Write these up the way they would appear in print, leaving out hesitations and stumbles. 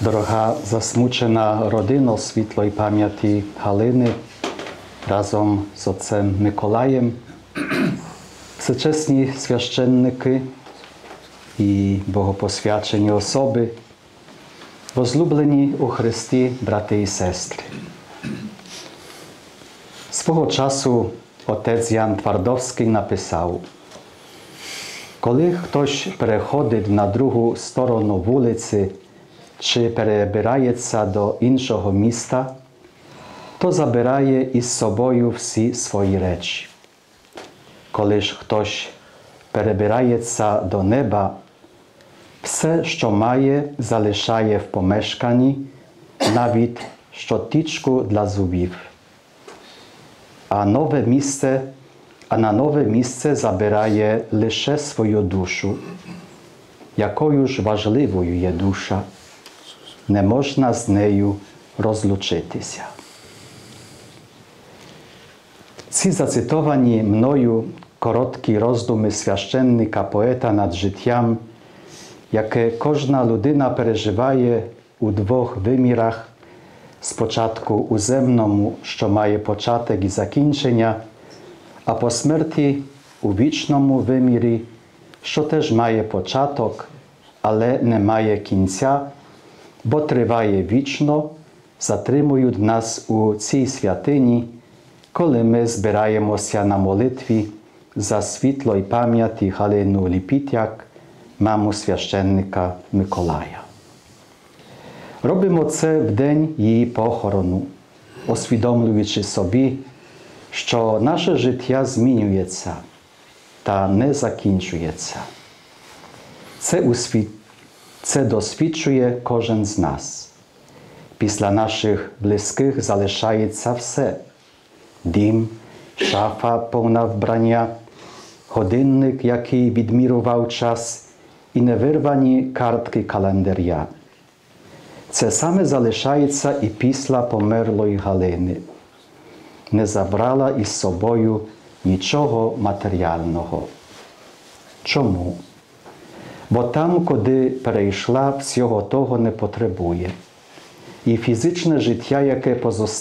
Дорога засмучена родино світлої пам'яті Галини разом з отцем Миколаєм, всечесні священники і богопосвячені особи, возлюблені у Христі брати і сестри. Свого часу отець Ян Твардовський написав: коли хтось переходить на другу сторону вулиці чи перебирається до іншого міста, то забирає із собою всі свої речі. Коли ж хтось перебирається до неба, все, що має, залишає в помешканні, навіть щотичку для зубів. А на нове місце забирає лише свою душу. Якою ж важливою є душа, не можна з нею розлучитися. Ці зацитовані мною короткі роздуми священника-поета над життям, яке кожна людина переживає у двох вимірах, спочатку у земному, що має початок і закінчення, а по смерті у вічному вимірі, що теж має початок, але не має кінця, бо триває вічно, затримують нас у цій святині, коли ми збираємося на молитві за світлої пам'яті Галину Ліпітяк, маму священника Миколая. Робимо це в день її похорону, усвідомлюючи собі, що наше життя змінюється та не закінчується. Це досвідчує кожен з нас. Після наших близьких залишається все – дім, шафа повна вбрання, годинник, який відмірював час, і невирвані картки календаря. Це саме залишається і після померлої Галини. Не забрала із собою нічого матеріального. Чому? Бо там, куди перейшла, всього того не потребує. І фізичне життя, яке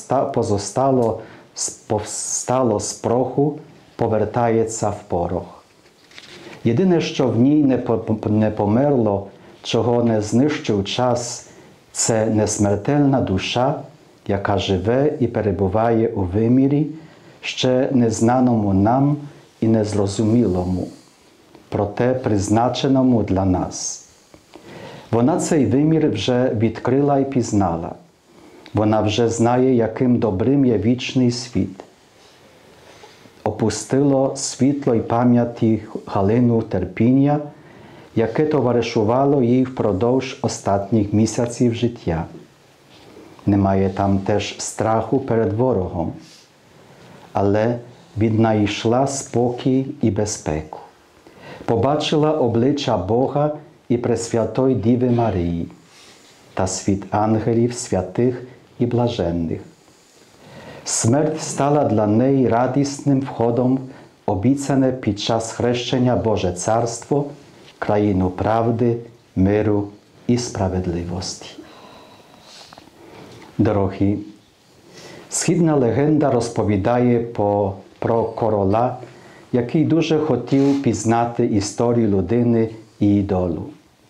повстало з праху, повертається в порох. Єдине, що в ній не померло, чого не знищив час, це несмертельна душа, яка живе і перебуває у вимірі, ще незнаному нам і незрозумілому, проте призначеному для нас. Вона цей вимір вже відкрила і пізнала. Вона вже знає, яким добрим є вічний світ. Опустило світло й пам'яті Галину терпіння, яке товаришувало їй впродовж останніх місяців життя. Немає там теж страху перед ворогом, але віднайшла спокій і безпеку. Побачила обличчя Бога і Пресвятої Діви Марії та світ ангелів, святих і блаженних. Смерть стала для неї радісним входом, обіцяне під час хрещення Боже Царство, країну правди, миру і справедливості. Дорогі, східна легенда розповідає про короля, який дуже хотів пізнати історію людини і долю.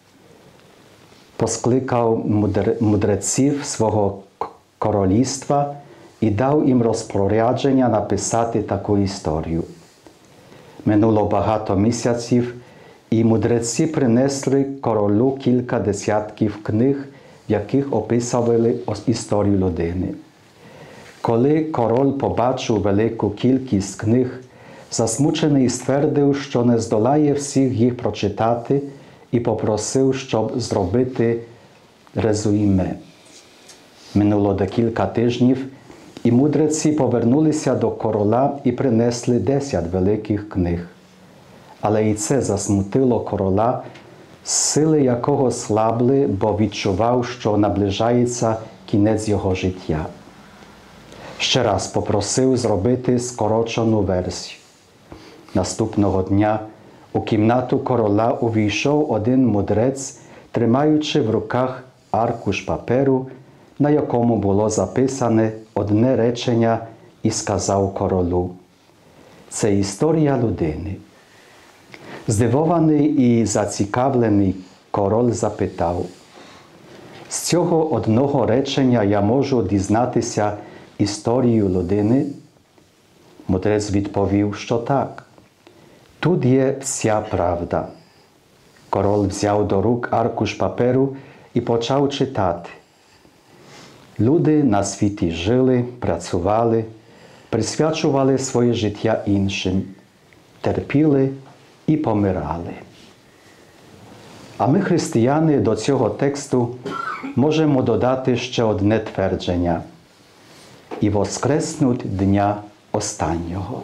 Поскликав мудреців свого королівства і дав їм розпорядження написати таку історію. Минуло багато місяців, і мудреці принесли королю кілька десятків книг, в яких описували історію людини. Коли король побачив велику кількість книг, засмучений ствердив, що не здолає всіх їх прочитати, і попросив, щоб зробити резюме. Минуло декілька тижнів, і мудреці повернулися до короля і принесли 10 великих книг. Але і це засмутило короля, сили якого слабли, бо відчував, що наближається кінець його життя. Ще раз попросив зробити скорочену версію. Наступного дня у кімнату короля увійшов один мудрець, тримаючи в руках аркуш паперу, на якому було записане одне речення, і сказав королю: «Це історія людини». Здивований і зацікавлений король запитав: «З цього одного речення я можу дізнатися історію людини?» Мудрець відповів, що так. Тут є вся правда. Король взяв до рук аркуш паперу і почав читати. Люди на світі жили, працювали, присвячували своє життя іншим, терпіли і помирали. А ми, християни, до цього тексту можемо додати ще одне твердження: «І воскреснуть дня останнього».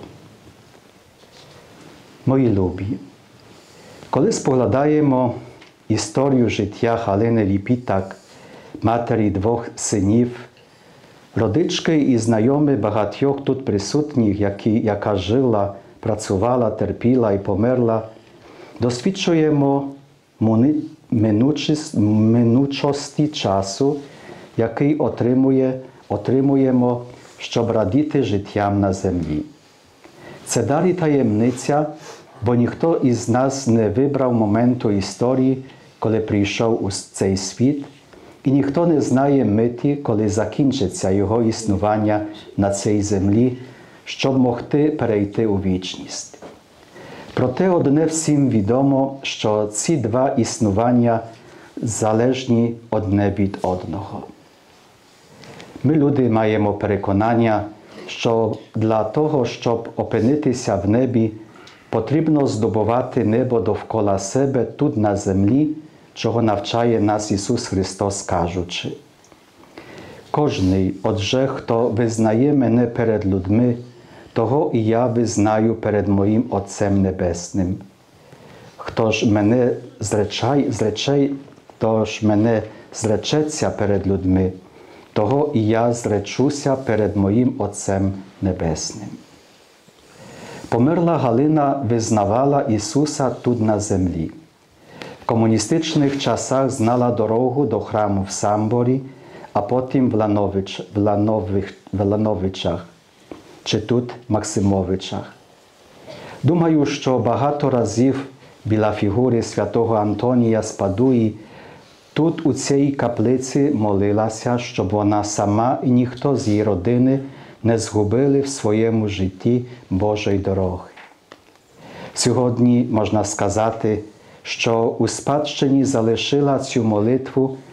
Мої любі, коли споглядаємо історію життя Галини Ліпітак, матері двох синів, родички і знайомі багатьох тут присутніх, яка жила, працювала, терпіла і померла, досвідчуємо минучості часу, який отримуємо, щоб радіти життям на землі. Це далі таємниця, бо ніхто із нас не вибрав моменту історії, коли прийшов у цей світ, і ніхто не знає миті, коли закінчиться його існування на цій землі, щоб могти перейти у вічність. Проте одне всім відомо, що ці два існування залежні одне від одного. Ми, люди, маємо переконання, що для того, щоб опинитися в небі, потрібно здобувати небо довкола себе тут на землі, чого навчає нас Ісус Христос, кажучи: «Кожний, отже, хто визнає мене перед людьми, того і я визнаю перед моїм Отцем Небесним. Хто ж мене зречеться перед людьми, того і я зречуся перед моїм Отцем Небесним». Померла Галина визнавала Ісуса тут на землі. В комуністичних часах знала дорогу до храму в Самборі, а потім в Лановичах, чи тут Максимовичах. Думаю, що багато разів біля фігури святого Антонія з Падуї тут у цій каплиці молилася, щоб вона сама і ніхто з її родини не згубили в своєму житті Божої дороги. Сьогодні можна сказати, що у спадщині залишила цю молитву